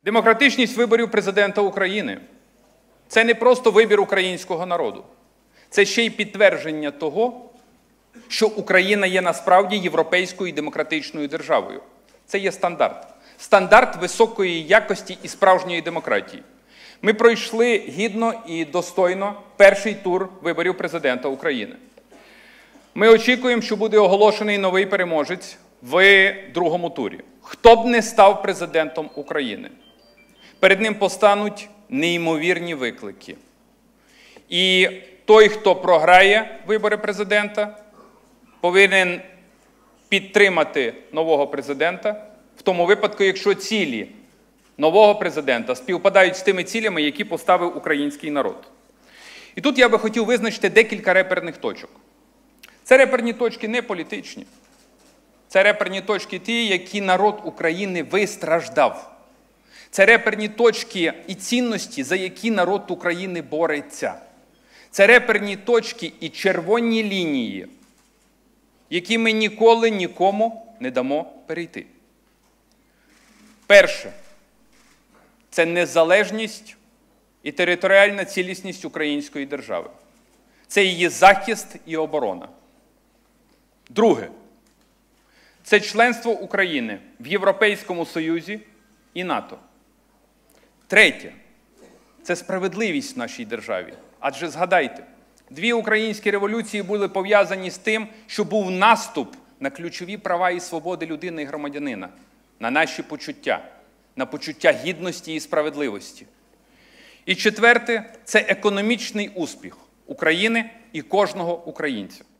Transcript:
Демократичність виборів президента України – це не просто вибір українського народу. Це ще й підтвердження того, що Україна є насправді європейською і демократичною державою. Це є стандарт. Стандарт високої якості і справжньої демократії. Ми пройшли гідно і достойно перший тур виборів президента України. Ми очікуємо, що буде оголошений новий переможець в другому турі. Хто б не став президентом України, перед ним постануть неймовірні виклики. І той, хто програє вибори президента, повинен підтримати нового президента в тому випадку, якщо цілі нового президента співпадають з тими цілями, які поставив український народ. І тут я би хотів визначити декілька реперних точок. Це реперні точки не політичні. Це реперні точки ті, які народ України вистраждав. Це реперні точки і цінності, за які народ України бореться. Це реперні точки і червоні лінії, які ми ніколи нікому не дамо перейти. Перше – це незалежність і територіальна цілісність української держави. Це її захист і оборона. Друге – це членство України в Європейському Союзі і НАТО. Третє – це справедливість в нашій державі. Адже згадайте, дві українські революції були пов'язані з тим, що був наступ на ключові права і свободи людини і громадянина, на наші почуття, на почуття гідності і справедливості. І четверте – це економічний успіх України і кожного українця.